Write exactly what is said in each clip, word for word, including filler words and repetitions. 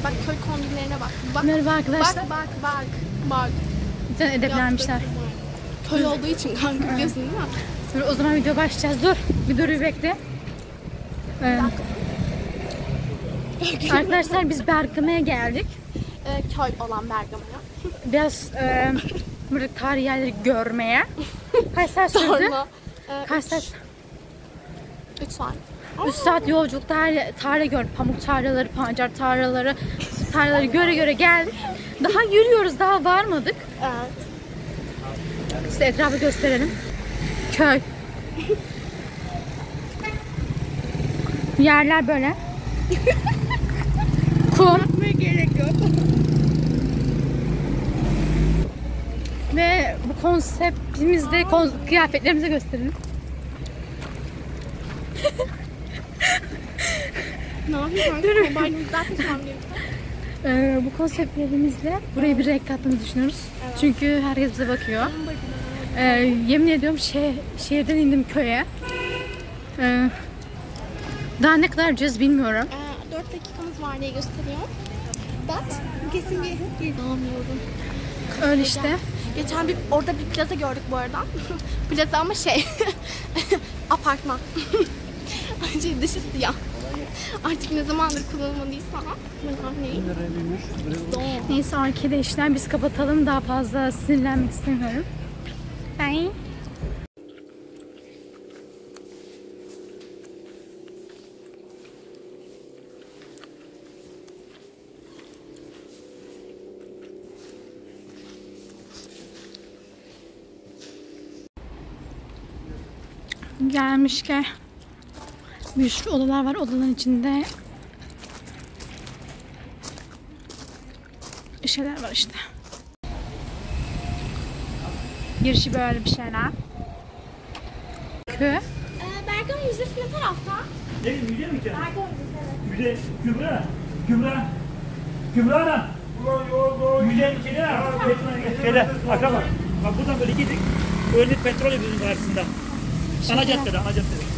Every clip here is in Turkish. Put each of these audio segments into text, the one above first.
Bak köy kombinlerine bak. Bak. Merhaba arkadaşlar. Bak bak bak. Bak. Bir tane edeplenmişler. Köy olduğu için kanka biliyorsun değil mi? Dur o zaman video başlayacağız. Dur. Bir dur bir bekle. Ee, arkadaşlar biz Bergama'ya geldik. Ee, köy olan Bergama'ya. Biraz e, burada tarihi yerleri görmeye. Kaç saat sürdü? Sonra. E, Kaç saat? üç saat. üç saat yolculukta her tarla gördük. Pamuk tarlaları, pancar tarlaları, tarlaları göre göre geldik. Daha yürüyoruz, daha varmadık. Evet. Size etrafı gösterelim. Köy. Yerler böyle. Kum. Gerek yok. Ve bu konseptimizde kon kıyafetlerimizi gösterelim. Ne yapayım kanka? Kombaynımız zaten şu an Ee, bu konseptlerimizle buraya bir renk katmayı düşünüyoruz. Evet. Çünkü herkes bize bakıyor. Ee, yemin ediyorum şeh şehirden indim köye. Ee, daha ne kadar gideceğiz bilmiyorum. Ee, dört dakikamız var diye gösteriyor. But kesin bir gezemiyorum. Öyle işte. Geçen bir orada bir plaza gördük bu arada. Plaza ama şey apartman. şey, dışı siyah. Artık ne zamandır kullanılmadıysa. Neyse arkadaşlar biz kapatalım, daha fazla sinirlenmek istemiyorum. Bye. Gelmişken bir sürü odalar var. Odaların içinde şeyler var işte. Girişi böyle bir şeyler. Kö. Ee, Bergama Müzesi ne tarafta? Ne müze mi ki? Bergama Müzesi evet. Müze Kübra. Kübra. Kübra Hanım. Müze içeri ha. Şeyde akşam bak. Bak buradan böyle gittik. Önlük petrol yapıyoruz karşısında. Ana caddede, ana caddede.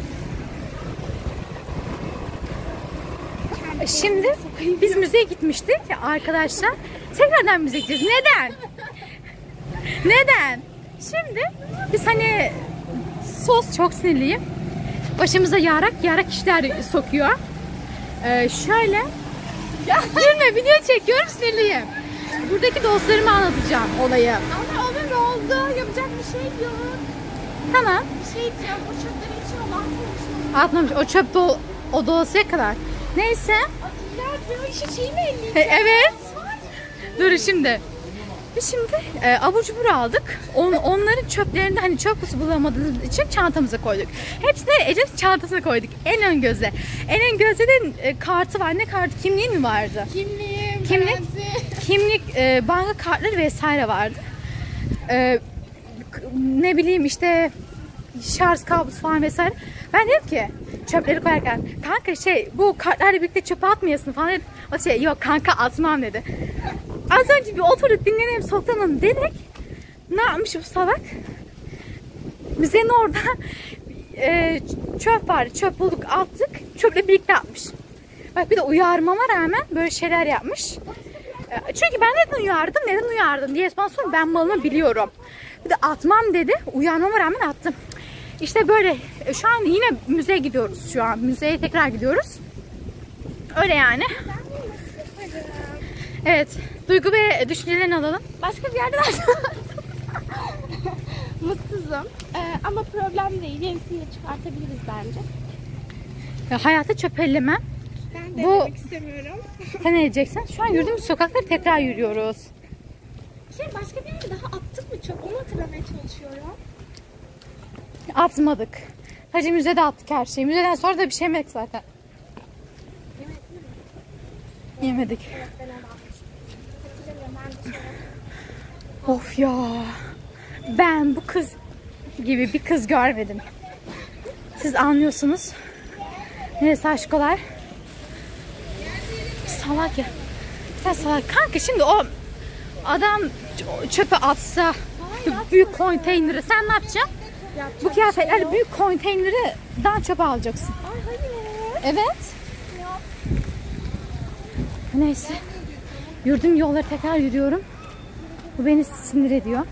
Şimdi biz müzeye gitmiştik arkadaşlar. Tekrardan müzeye gideceğiz. Neden? Neden? Şimdi biz hani sos çok sinirliyim. Başımıza yarak yarak işler sokuyor. Ee, şöyle gülme, video çekiyorum, sinirliyim. Buradaki dostlarıma anlatacağım olayı. Ama ona ne oldu? Yapacak bir şey yok. Tamam. Bir şey diyeceğim. O çöpleri içine atmamışım. Atmamış. O çöp dol o dolasıya kadar. Neyse. Ya ben işi şey mi elleyeceğim? E, evet. Dur şimdi. Biz şimdi e, abur cubur aldık. On, onların çöplerini hani çöp kutusu bulamadığımız için çantamıza koyduk. Hepsini Ece çantasına koyduk. En ön göze. En ön gözde de e, kartı var. Ne kartı? Kimliğin mi vardı? Kimliğim, Kimlik, garanti. kimlik, e, banka kartları vesaire vardı. E, ne bileyim işte şarj kablosu falan vesaire. Ben dedim ki çöpleri koyarken kanka şey bu kartlarla birlikte çöpe atmayasın falan dedim. O şey yok kanka atmam dedi. Az önce bir oturduk dinlenelim soktanın dedik. Ne yapmış bu salak? Müzenin orada e, çöp vardı. Çöp bulduk attık. Çöple birlikte atmış. Bak bir de uyarmama rağmen böyle şeyler yapmış. E, çünkü ben neden uyardım neden uyardım diye bana sorun, ben malını biliyorum. Bir de atmam dedi. Uyarmama rağmen attım. İşte böyle şu an yine müzeye gidiyoruz şu an. Müzeye tekrar gidiyoruz. Öyle yani. Evet. Duygu ve düşüncelerini alalım. Başka bir yerde var. Mutsuzum. Ee, ama problem değil. Yenisini de çıkartabiliriz bence. Ya, hayata çöp ellemem. Ben de Bu... demek istemiyorum. Sen ne diyeceksin? Şu an yürüdüğümüz sokakları tekrar yürüyoruz. Şey başka bir yerde daha attık mı çöp? Onu hatırlamaya çalışıyorum. Atmadık. Sadece müzede attık her şeyi. Müzeden sonra da bir şey yemedik zaten. Yemek mi? Yemedik. Evet ben onu atmışım. Hatırlamıyorum ben de şey. Of ya. Ben bu kız gibi bir kız görmedim. Siz anlıyorsunuz. Neresi aşkolar? Salak ya. Sen salak. Kanka şimdi o adam çöpe atsa büyük konteyneri sen ne yapacaksın? Yapacak Bu kıyafetlerle şey büyük konteyneri daha çöpe alacaksın. Ay hayır. Evet. Ya. Neyse. Yürüdüğüm yolları tekrar yürüyorum. Bu beni sinir ediyor.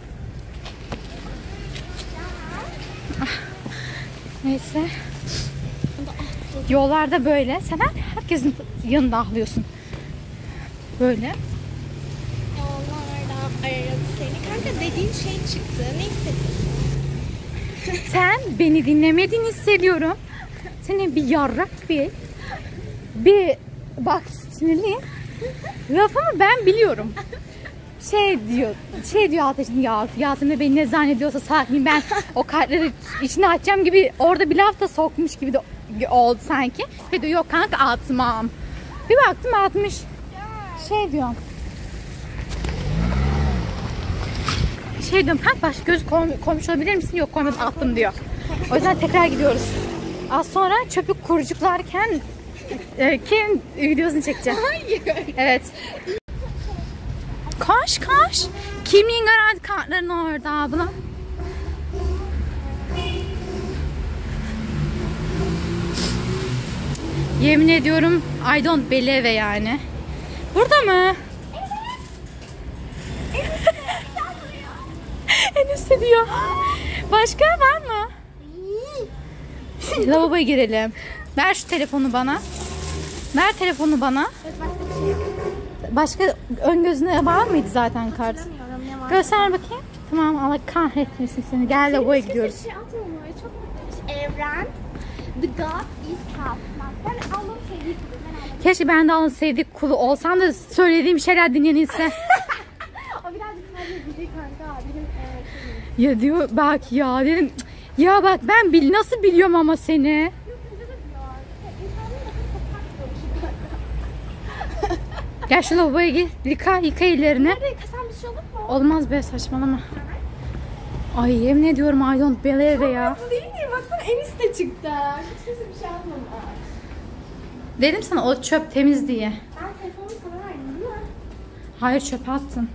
Ah. Neyse. Yollarda böyle. Sen herkesin yanında ahlıyorsun. Böyle. Yollardan aradım seni. Kanka dediğin şey çıktı. Ne hissediyorsun? Sen beni dinlemediğini hissediyorum. Seni bir yarrak bir bir bak sinirliyim. Lafımı ben biliyorum. Şey diyor, şey diyor Ateş'in ya Yasemin beni ne zannediyorsa sakin ben o kartları içine atacağım gibi orada bir laf da sokmuş gibi de oldu sanki. Ve diyor yok kanka atmam. Bir baktım atmış. Şey diyor. Şey diyorum kanka başka göz koy, koymuş olabilir misin? Yok koymadım attım diyor. O yüzden tekrar gidiyoruz. Az sonra çöpü kurucuklarken e, kim videosunu çekeceğim. Hayır. Evet. Koş koş. Kimliğin garanti kartların orada abla. Yemin ediyorum I don't believe yani. Burada mı? En üstte diyor. Başka var mı? Lavaboya girelim. Ver şu telefonu bana. Ver telefonu bana. Başka ön gözüne var mıydı zaten kart? Göster bakayım. Tamam Allah kahretmesin seni. Gel lavaboya gidiyoruz. Şey atmamalı. Çok evren. The God is half. Ben Allah'ın sevdiği kulu. Ben Allah'ın Keşke ben de Allah'ın sevdiği kulu olsam da söylediğim şeyler dinlenilse. O birazcık fazla bildi kanka. Benim e, Ya diyor bak ya dedim. Ya bak ben bil nasıl biliyorum ama seni. Gel şu lavaboya gir. Yıka, yıka ellerini. Nerede yıkasam bir şey olur mu? Olmaz be saçmalama. Ay yemin ediyorum I don't believe ya. Bu değil mi? Baksana en üstte çıktı. Hiç kimse bir şey atmamış. Dedim sana o çöp temiz diye. Ben telefonumu sana verdim değil mi? Hayır çöpe attın.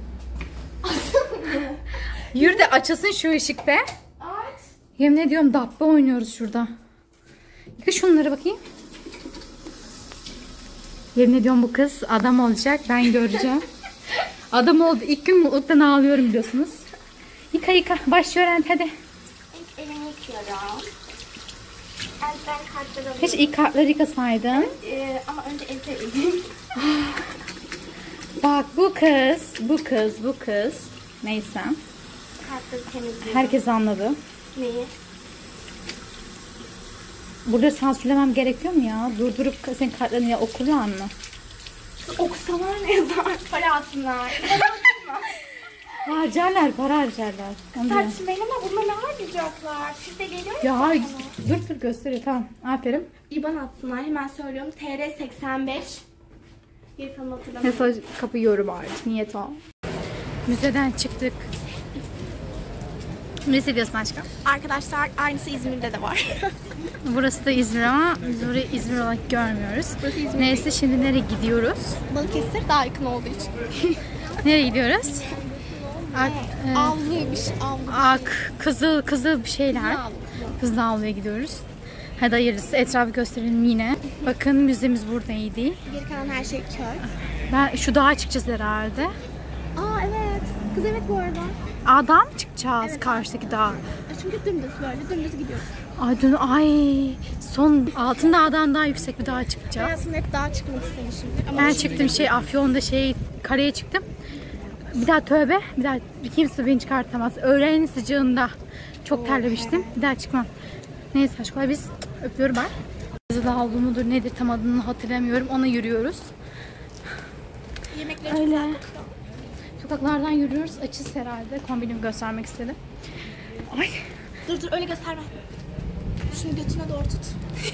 Yürü de açılsın şu ışık be. Aç. Yemin ediyorum dabbe oynuyoruz şurada. Yıka şunları bakayım. Yemin ediyorum bu kız adam olacak. Ben göreceğim. Adam oldu. İlk gün mutluluktan ağlıyorum biliyorsunuz. Yıka yıka. Başlıyor Ent hadi. İlk elimi yıkıyorum. Elden kartları alıyorum. Hiç ilk kartları yıkasaydın. Ee, ama önce elde edeyim. Bak bu kız. Bu kız. Bu kız. Neyse. Kartları temizliyorum. Herkes anladı. Neyi? Burada sansürlemem gerekiyor mu ya? Durdurup senin kartlarını ya okurlar mı? Okusalar ne yazar? Para atsınlar. Harcarlar, para harcarlar. Onu diyorum. Tartışmayın ama bunlar ne harcayacaklar? Siz de geliyor musunuz? Ya dur dur gösteriyor tamam. Aferin. İban atsınlar. Hemen söylüyorum. T R seksen beş. Geri kalanı hatırlamıyorum. Mesaj kapıyorum artık. Niyet o. Müzeden çıktık. Ne hissediyorsun aşkım? Arkadaşlar aynısı İzmir'de de var. Burası da İzmir ama biz burayı İzmir olarak görmüyoruz. Burası İzmir Neyse şimdi nereye gidiyoruz? Balıkesir daha yakın olduğu için. Nereye gidiyoruz? Ak, e, Avlı bir şey. Avlı. ak, kızıl, kızıl bir şeyler. Avlı. Kızıl avluya gidiyoruz. Hadi hayırlısı etrafı gösterelim yine. Bakın müzemiz buradaydı. Geri kalan her şey köy. Ben şu dağa çıkacağız herhalde. Aa evet. Kız evet bu arada. A'dan mı çıkacağız karşıdaki dağa? Çünkü dümdüz böyle dümdüz gidiyoruz. Ay, dün, ay son altın dağdan daha yüksek bir dağa çıkacağız. Hayatımda hep dağa çıkmak istemişimdir. Ama Ben şimdi- çıktım şey Afyon'da şey kareye çıktım. Bir daha tövbe, bir daha kimse beni çıkartamaz. Öğlenin sıcağında çok terlemiştim. Bir daha çıkmam. Neyse aşklar biz öpüyorum ben. Kızıl avlu mudur nedir tam adını hatırlamıyorum. Ona yürüyoruz. Yemekleri Öyle. çok güzel. Sokaklardan yürüyoruz. Açız herhalde. Kombinimi göstermek istedim. Ay. Dur dur öyle gösterme. Şunu götüne doğru tut.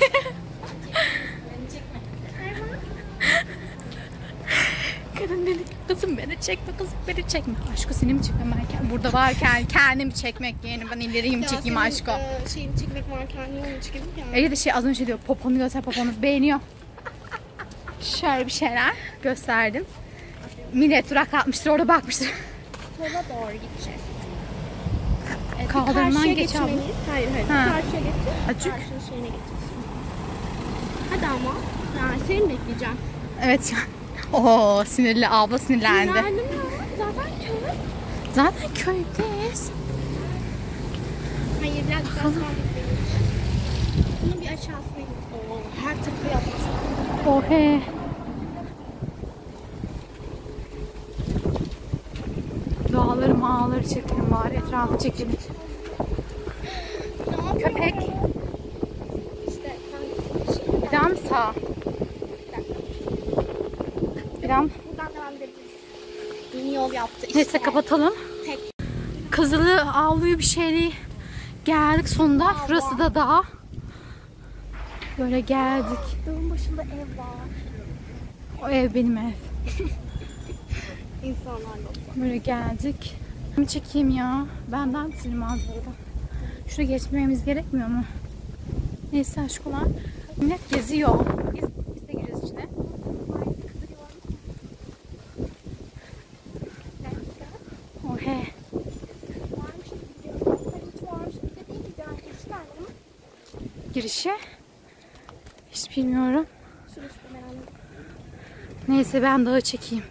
Kadın dedi ki, kızım beni çekme, kızım beni çekme. Aşkı seni mi çekmem ben? Burada varken kendimi çekmek yani ben ileriyi mi çekeyim aşkı? E, şeyini çekmek varken niye onu çekelim ki? Ege de şey az önce diyor poponu göster poponu beğeniyor. Şöyle bir şeyler gösterdim. Millet duraklatmıştır orada bakmıştır. Sola doğru gideceğiz. Evet, Kaldırımdan karşıya geç abla. geçmeliyiz. Hayır hayır. Ha. Karşıya geçeceğiz. Açık. Karşının şeyine geçeceğiz. Hadi ama. Yani seni mi bekleyeceğim? Evet. Oo, sinirli abla sinirlendi. Sinirlendim ya. Zaten köy. Zaten köydeyiz. Hayır biraz daha sabit benim. Bunu bir aşağısına git. Oo, her tarafı yapmış. Oh he. Dağları mağaları çekelim bari, etrafı çekelim. Köpek. İşte hangisi? Bir daha mı sağ? Bir daha mı? Buradan devam edebiliriz. Yeni yol yaptı işte. Neyse kapatalım. Tek. Kızılı avluyu bir şeyli geldik sonunda. Şurası da dağ. Böyle geldik. Dağın başında ev var. O ev benim ev. İnsanlar da. Böyle geldik. Bir çekeyim ya. Benden silim manzarada. Şuraya geçmemiz gerekmiyor mu? Neyse aşkolar. Millet geziyor. Biz, biz de gireceğiz içine. Oh he. Girişi hiç bilmiyorum. Neyse ben dağı çekeyim.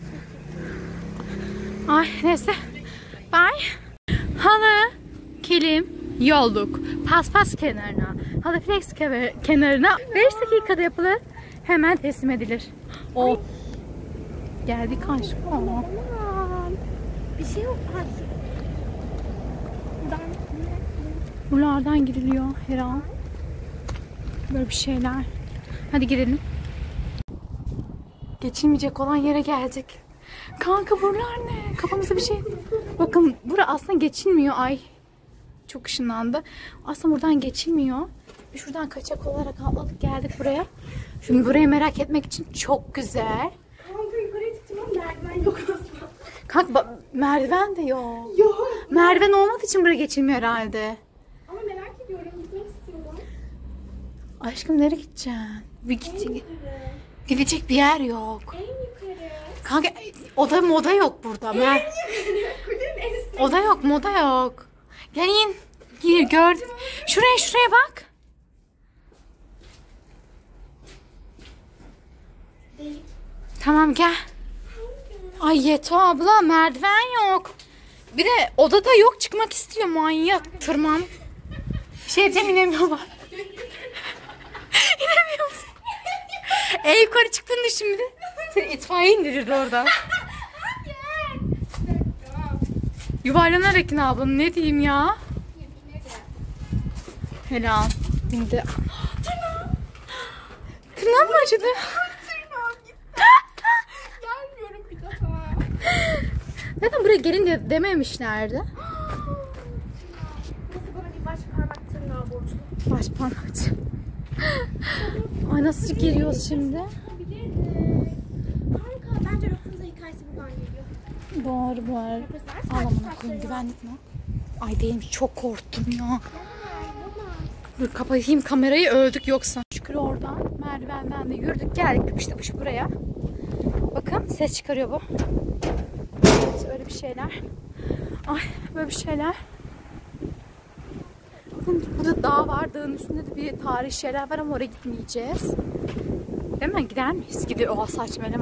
Ay neyse. Bye. Halı, kilim, yolluk, paspas kenarına, halı flex kenarına beş dakikada yapılır. Hemen teslim edilir. O geldik aşkım. Aman. Bir şey yok. Hadi. Buradan. Buralardan giriliyor her an. Böyle bir şeyler. Hadi girelim. Geçilmeyecek olan yere geldik. Kanka buralar ne? Kafamıza bir şey... Bakın bura aslında geçilmiyor. Ay çok ışınlandı. Aslında buradan geçilmiyor. Biz şuradan kaçak olarak atladık geldik buraya. Şimdi burayı merak etmek için çok güzel. Kanka yukarıya çıktım ama merdiven yok aslında. Kanka merdiven de yok. Yok. Merdiven olmadığı için buraya geçilmiyor herhalde. Ama merak ediyorum. Gitmek istiyorum. Aşkım nereye gideceksin? Bir git. Gidecek bir yer yok. En yukarı. Kanka oda moda yok burada. Mer Kulenin en üstüne. oda yok moda yok. Gel in. Gir gördün. Şuraya şuraya bak. Değil. Tamam gel. Ay Yeto abla merdiven yok. Bir de odada yok çıkmak istiyor manyak tırman. Şey diyeceğim inemiyorlar. İnemiyor musun? E yukarı çıktığında şimdi seni itfaiye indirir oradan. Yuvarlanarak in ablanın ne diyeyim ya. Helal. Şimdi tırnağım. Tırnağım mı acıdı? Tırnağım gitti. Gelmiyorum bir daha. Neden buraya gelin de dememişlerdi? Nasıl bana bir baş parmak tırnağı borçlu? Baş parmakçı. Ay nasıl giriyoruz şimdi? Kanka bence Rapunzel hikayesi buradan geliyor. Doğru bu arada. Ağlamana koyayım güvenlik mi? Ay değilim çok korktum ya. Dur kapatayım kamerayı öldük yoksa. Şükür oradan merdivenden de yürüdük geldik işte bu buraya. Bakın ses çıkarıyor bu. Evet, öyle bir şeyler. Ay böyle bir şeyler. Bakın burada dağ var. Dağın üstünde de bir tarihi şeyler var ama oraya gitmeyeceğiz. Değil mi? Gider miyiz? Gidiyor. Oha saçmalama.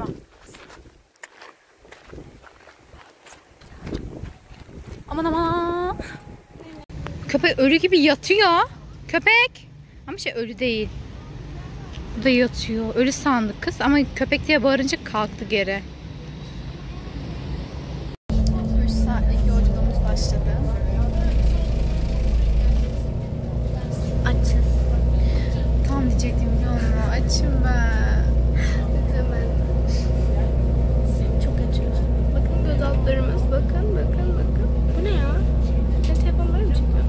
Aman aman. Köpek ölü gibi yatıyor. Köpek. Ama şey ölü değil. Burada yatıyor. Ölü sandık kız ama köpek diye bağırınca kalktı geri. üç saatlik yolculuğumuz başladı. Açız. Tam diyecektim biliyor musun? Açım ben. Çok açıyoruz. Bakın göz altlarımız. Bakın bakın bakın. Bu ne ya? Senin telefonları mı çekiyor?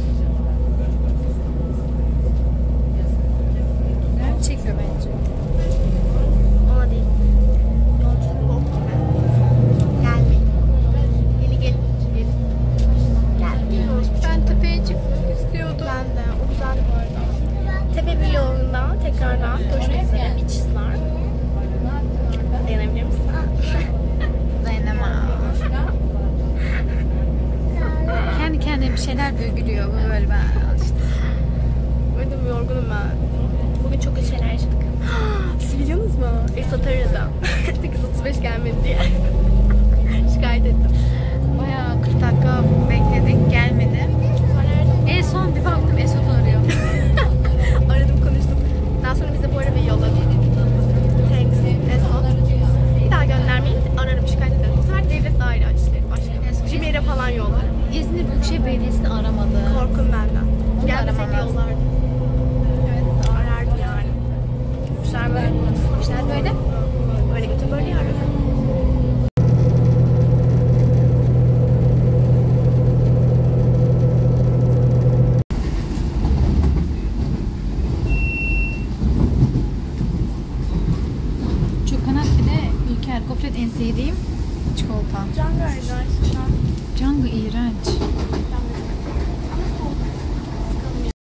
Ne çekiyor bence? Ona değil. Yolculuk bok gibi. Gelmeyin. Gelin gelin. Gelin. Gelmeyin. Ben tepeye çıkmak istiyordum. Ben de. O güzeldi bu arada. Tepe vlogunda tekrardan görüşmek üzere. Bitch'ler. Dayanabilir misin? Dayanamam. Kendi kendine bir şeyler gülüyor. Bu böyle ben işte. Öyle mi yorgunum ben. Bugün çok kötü şeyler yaşadık. biliyorsunuz mu? Esat aradı. sekiz otuz beş gelmedi diye. Şikayet ettim. Bayağı kırk dakika bekledik, gelmedi. En son bir baktım Esat arıyor. Aradım, konuştum. Daha sonra bize bu arabayı yolladı. Thanks, Esat. Bir daha göndermeyin, ararım, şikayet ederim. Bu sefer devlet daire açışları başka. Cimer'e falan yollarım. İzmir Büyükşehir Belediyesi'ni aramadı. Korkum benden. Onu Gelmeseydi aramam yollardı. Evet, arardı yani. İşler böyle. İşler böyle. Böyle götür böyle yarın. Çokanat bir de Ülker Gofret en sevdiğim çikolata. Can verdi aslında. Cango iğrenç.